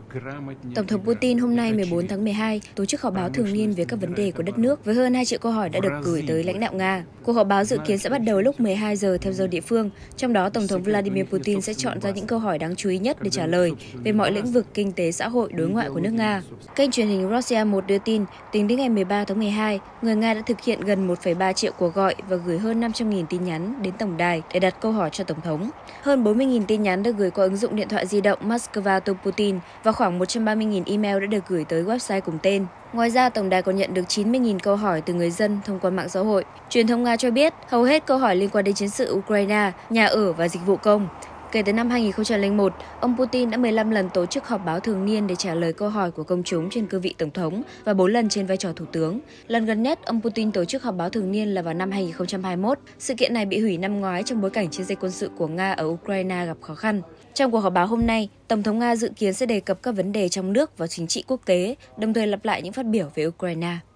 Tổng thống Putin hôm nay 14 tháng 12 tổ chức họp báo thường niên về các vấn đề của đất nước với hơn 2 triệu câu hỏi đã được gửi tới lãnh đạo Nga. Cuộc họp báo dự kiến sẽ bắt đầu lúc 12 giờ theo giờ địa phương, trong đó Tổng thống Vladimir Putin sẽ chọn ra những câu hỏi đáng chú ý nhất để trả lời về mọi lĩnh vực kinh tế, xã hội, đối ngoại của nước Nga. Kênh truyền hình Russia 1 đưa tin, tính đến ngày 13 tháng 12, người Nga đã thực hiện gần 1,3 triệu cuộc gọi và gửi hơn 500.000 tin nhắn đến tổng đài để đặt câu hỏi cho Tổng thống. Hơn 40.000 tin nhắn được gửi qua ứng dụng điện thoại di động Moscow to Putin và khoảng 130.000 email đã được gửi tới website cùng tên. Ngoài ra, tổng đài còn nhận được 90.000 câu hỏi từ người dân thông qua mạng xã hội. Truyền thông Nga cho biết, hầu hết câu hỏi liên quan đến chiến sự Ukraine, nhà ở và dịch vụ công. Kể từ năm 2001, ông Putin đã 15 lần tổ chức họp báo thường niên để trả lời câu hỏi của công chúng trên cương vị tổng thống và 4 lần trên vai trò thủ tướng. Lần gần nhất, ông Putin tổ chức họp báo thường niên là vào năm 2021. Sự kiện này bị hủy năm ngoái trong bối cảnh chiến dịch quân sự của Nga ở Ukraine gặp khó khăn. Trong cuộc họp báo hôm nay, Tổng thống Nga dự kiến sẽ đề cập các vấn đề trong nước và chính trị quốc tế, đồng thời lặp lại những phát biểu về Ukraine.